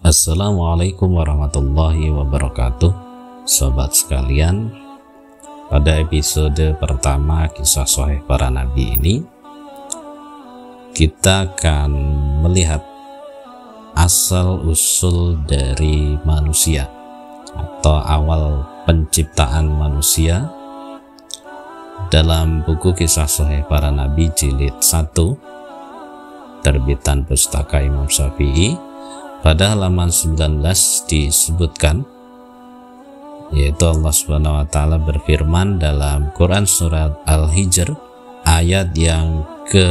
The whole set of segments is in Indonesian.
Assalamualaikum warahmatullahi wabarakatuh. Sobat sekalian, pada episode pertama kisah Sahih para Nabi ini kita akan melihat asal usul dari manusia atau awal penciptaan manusia dalam buku Kisah Sahih para Nabi jilid 1 terbitan Pustaka Imam Syafi'i. Pada halaman 19 disebutkan, yaitu Allah Subhanahu wa taala berfirman dalam Quran surat Al-Hijr ayat yang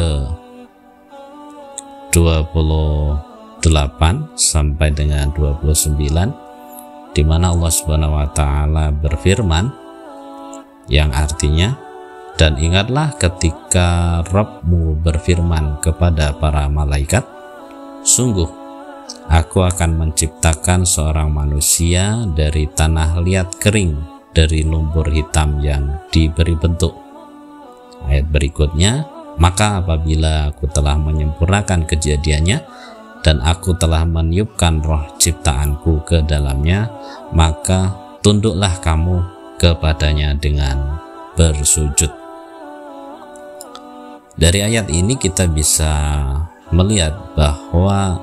ke-28 sampai dengan 29, di mana Allah Subhanahu wa taala berfirman yang artinya, dan ingatlah ketika Rabbmu berfirman kepada para malaikat, sungguh Aku akan menciptakan seorang manusia dari tanah liat kering, dari lumpur hitam yang diberi bentuk. Ayat berikutnya, maka apabila aku telah menyempurnakan kejadiannya dan aku telah meniupkan roh ciptaanku ke dalamnya, maka tunduklah kamu kepadanya dengan bersujud. Dari ayat ini kita bisa melihat bahwa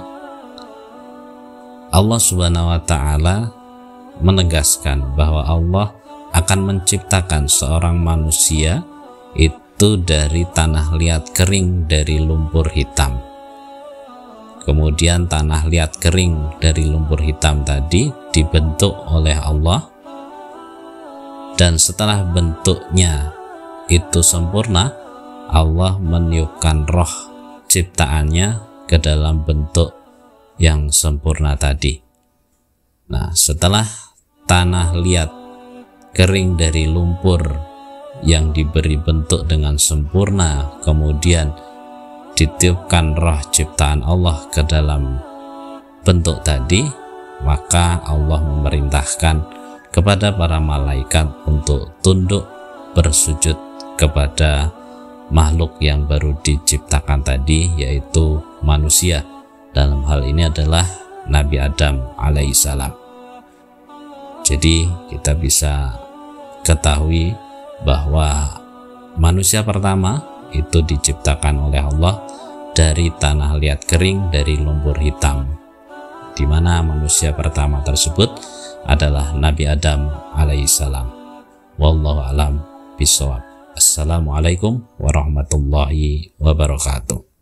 Allah Subhanahu wa taala menegaskan bahwa Allah akan menciptakan seorang manusia itu dari tanah liat kering, dari lumpur hitam. Kemudian tanah liat kering dari lumpur hitam tadi dibentuk oleh Allah, dan setelah bentuknya itu sempurna, Allah meniupkan roh ciptaannya ke dalam bentuk yang sempurna tadi. Nah, setelah tanah liat kering dari lumpur yang diberi bentuk dengan sempurna, kemudian ditiupkan roh ciptaan Allah ke dalam bentuk tadi, maka Allah memerintahkan kepada para malaikat untuk tunduk bersujud kepada makhluk yang baru diciptakan tadi, yaitu manusia. Dalam hal ini adalah Nabi Adam alaihissalam. Jadi kita bisa ketahui bahwa manusia pertama itu diciptakan oleh Allah dari tanah liat kering, dari lumpur hitam, di mana manusia pertama tersebut adalah Nabi Adam alaihissalam. Wallahu a'lam bishawab. Assalamualaikum warahmatullahi wabarakatuh.